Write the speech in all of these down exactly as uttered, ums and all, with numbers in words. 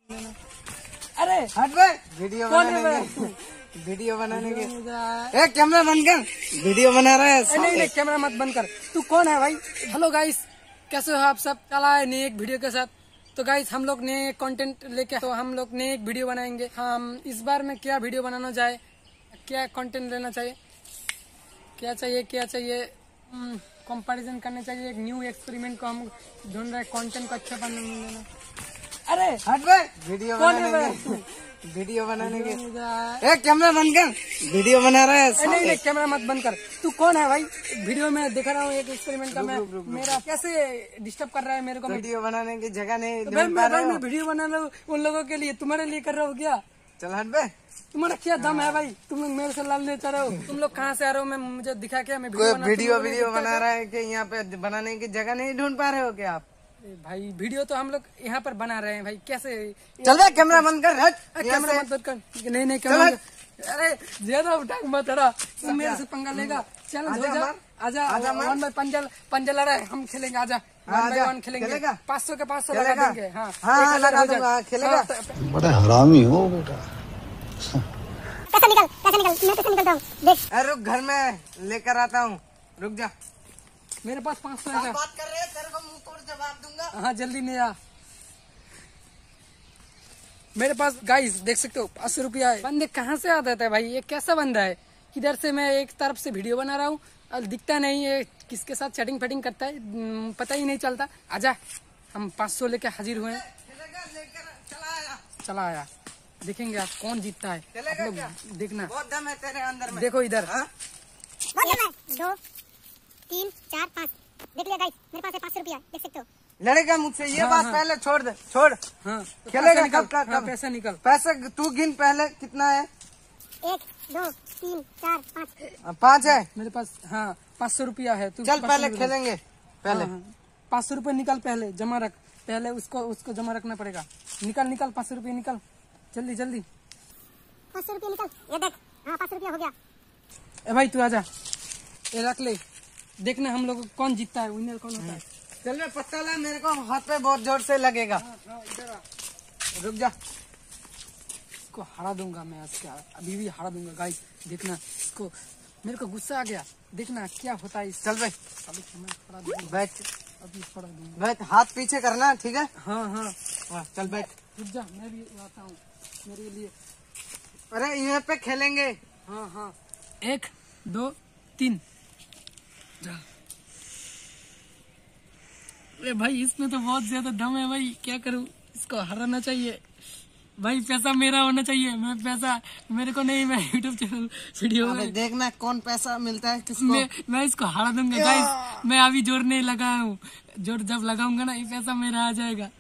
अरे हट बे, वीडियो बनाने के वीडियो बनाने के ए कैमरा बंद कर, वीडियो बना रहा है। नहीं नहीं कैमरा मत बंद कर। तू कौन है भाई? हेलो गाइस, कैसे हो आप सब? चला है नए एक वीडियो के साथ। तो गाइस हम लोग नए कंटेंट लेके तो हम लोग नए एक वीडियो बनाएंगे। हम इस बार में क्या वीडियो बनाना चाहे, क्या कंटेंट लेना चाहिए, क्या चाहिए क्या चाहिए कंपैरिजन करने चाहिए। एक न्यू एक्सपेरिमेंट को हम ढूंढ रहे, कंटेंट को अच्छा बनाने लेना। अरे हट बे, वीडियो बनाने के वीडियो बनाने के ए कैमरा बंद कर, वीडियो बना रहा है। नहीं नहीं कैमरा मत बंद कर। तू कौन है भाई? वीडियो में दिखा रहा हूँ एक एक्सपेरिमेंट का। मैं मेरा कैसे डिस्टर्ब कर रहा है मेरे को? वीडियो बनाने की जगह नहीं भाई मैं भाई मैं वीडियो बना रहा हूँ उन लोगों के लिए, तुम्हारे लिए कर रहा हूँ क्या? चल हट बे, तुम्हारा क्या दम है भाई? तुम मेरे से लाल ले चाह रहे हो? तुम लोग कहाँ से आ रहे हो? मैं मुझे दिखा क्या? मैं कोई वीडियो वीडियो बना रहा है कि यहाँ पे बनाने की जगह नहीं ढूंढ पा रहे हो क्या आप? भाई वीडियो तो हम लोग यहाँ पर बना रहे हैं भाई, कैसे? चल बे, कैमरा बंद कर, हट कैमरा मत बंद कर। नहीं नहीं कैमरा, अरे ज्यादा उठा मत रहा, तू मेरे से पंगा लेगा। चल आजा आजा, वन बाई पंजल पंजल लड़ा है, हम खेलेंगे। आजा वन बाई वन खेलेंगे, पाँच सौ के पाँच सौ लगा देंगे। हाँ हाँ लगा दूंगा, खेलेगा। बड़ा हरामी हो बेटा। कैसे निकल कैसे निकल मैं कैसे निकलता हूँ देख। अरे रुक, घर में लेकर आता हूँ, रुक जा। मेरे पास पाँच सौ है। बात कर रहे हैं, तेरे को मुंह तोड़ जवाब दूंगा। हाँ जल्दी नहीं आ। मेरे पास गाइस देख सकते हो पाँच सौ रुपया है। बंदे कहाँ से आ जाता है भाई? ये कैसा बंदा है? इधर से मैं एक तरफ से वीडियो बना रहा हूँ और दिखता नहीं है किसके साथ चैटिंग फैटिंग करता है, पता ही नहीं चलता। आजा, हम पाँच सौ लेके हाजिर हुए हैं। चला आया चला आया, देखेंगे आप कौन जीतता है। आप लोग देखना, बहुत दम है तेरे अंदर में। देखो इधर। दो तीन चार पाँच, देख लिया गाइस, मेरे पास है पाँच सौ रुपया, देख सकते हो। लड़ेगा मुझसे ये हाँ, बात हाँ। पहले छोड़ दे, छोड़। हाँ खेलेगा निकल, कब कब हाँ, पैसा निकल। पैसे तू गिन पहले, कितना है? एक दो तीन चार पाँच, पाँच है मेरे पास। हाँ पाँच सौ रुपया है। तू चल पहले खेलेंगे, पहले पाँच सौ रुपये निकल, पहले जमा रख, पहले उसको उसको जमा रखना पड़ेगा। निकल निकल पाँच सौ रुपये निकल, जल्दी जल्दी। पाँच सौ रुपया निकल, ये देख। हाँ पाँच सौ रुपया हो गया। ए भाई तू आजा, ये रख ले, देखना हम लोग कौन जीतता है, विनर कौन होता है। चल मैं पत्ता ला, मेरे को हाथ पे बहुत जोर से लगेगा। रुक जा, इसको हरा दूंगा मैं, इसका अभी भी हरा दूंगा गाइस। देखना इसको, मेरे को गुस्सा आ गया, देखना क्या होता है। चल भाई, अभी मैं हरा दूंगा, बैठ अभी हरा दूंगा। बैठ, हाथ पीछे करना, ठीक है? हाँ हाँ हाँ, चल बैठ। रुक जा, मैं भी आता हूँ मेरे लिए। अरे यहाँ पे खेलेंगे। हाँ हाँ, एक दो तीन। अरे भाई इसमें तो बहुत ज्यादा दम है भाई, क्या करूँ? इसको हराना चाहिए भाई, पैसा मेरा होना चाहिए। मैं पैसा मेरे को नहीं, मैं यूट्यूब चैनल वीडियो में देखना कौन पैसा मिलता है किसको। मैं, मैं इसको हरा दूंगा गाइस। मैं अभी जोर नहीं लगाया हूँ, जोर जब लगाऊंगा ना ये पैसा मेरा आ जाएगा।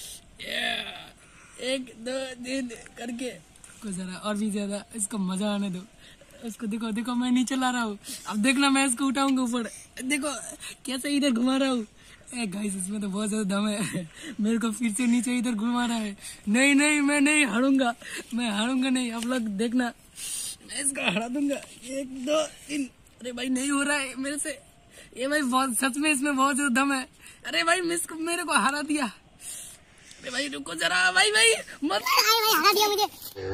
एक दो तीन करके को जरा और भी ज्यादा इसको मजा आने दो। इसको देखो देखो, मैं नीचे ला रहा हूँ, अब देखना मैं इसको उठाऊंगा ऊपर। देखो कैसे इधर घुमा रहा हूँ। ए गाइस इसमें तो बहुत ज्यादा दम है। मेरे को फिर से नीचे इधर घुमा रहा है। नहीं नहीं मैं नहीं हारूंगा, मैं हारूंगा नहीं। आप लोग देखना, मैं इसको हरा दूंगा। एक दो तीन। अरे भाई नहीं हो रहा है मेरे से ये भाई, बहुत सच में इसमें बहुत ज्यादा दम है। अरे भाई मिस मेरे को हरा दिया। अरे भाई रुको जरा, भाई भाई मत। भाई हरा दिया मुझे।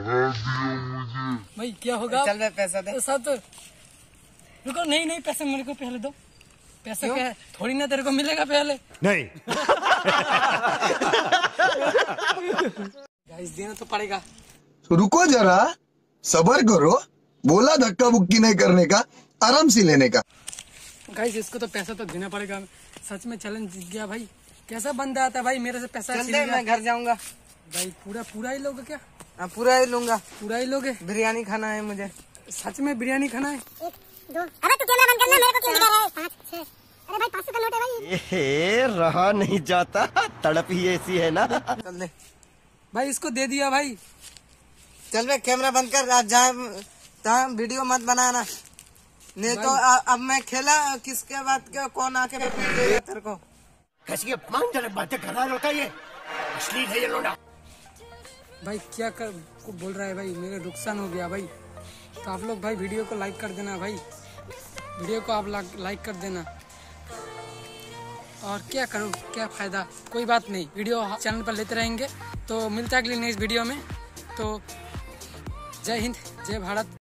भाई क्या होगा? चल भाई पैसा दे। साथ रुको, नहीं नहीं पैसा मेरे को पहले दो। पैसा क्या है, थोड़ी ना तेरे को मिलेगा पहले। नहीं। गाइस देना तो पड़ेगा। तो रुको जरा, सबर करो। बोला धक्का बुक्की नहीं करने का, आराम से लेने का। गाइस इसको तो पैसा तो देना पड़ेगा। सच में चैलेंज जीत गया भाई। कैसा बंदा आता है भाई मेरे से पैसा चल छीन दे, लिया। मैं घर जाऊंगा। भाई पूरा पूरा ही लोगे क्या? हाँ पूरा ही लूंगा, पूरा ही लोगे? बिरयानी खाना है मुझे। सच में बिरयानी खाना है? एक दो, अरे तू कैमरा बंद करना, मेरे को क्यों दिखा रहा है? पाँच छह, अरे भाई पाँच सौ का नोट है भाई। ये रहा नहीं जाता, तड़प ही ऐसी है ना। चल दे भाई, इसको दे दिया भाई। चल बे, कैमरा बंद कर, आज जहाँ तहाँ वीडियो मत बनाना, नहीं तो आ, अब मैं खेला किसके बाद क्या कौन आके देगा तेरे को। कैसी अपमानजनक बातें कर रहा है लड़का, ये अश्लील है ये लोड़ा। भाई क्या कर को बोल रहा है भाई, मेरा नुकसान हो गया भाई। तो आप लोग भाई वीडियो को लाइक कर देना भाई, वीडियो को आप लाइक कर देना। और क्या करूँ, क्या फ़ायदा, कोई बात नहीं, वीडियो चैनल पर लेते रहेंगे। तो मिलता है अगली नेक्स्ट वीडियो में। तो जय हिंद, जय भारत।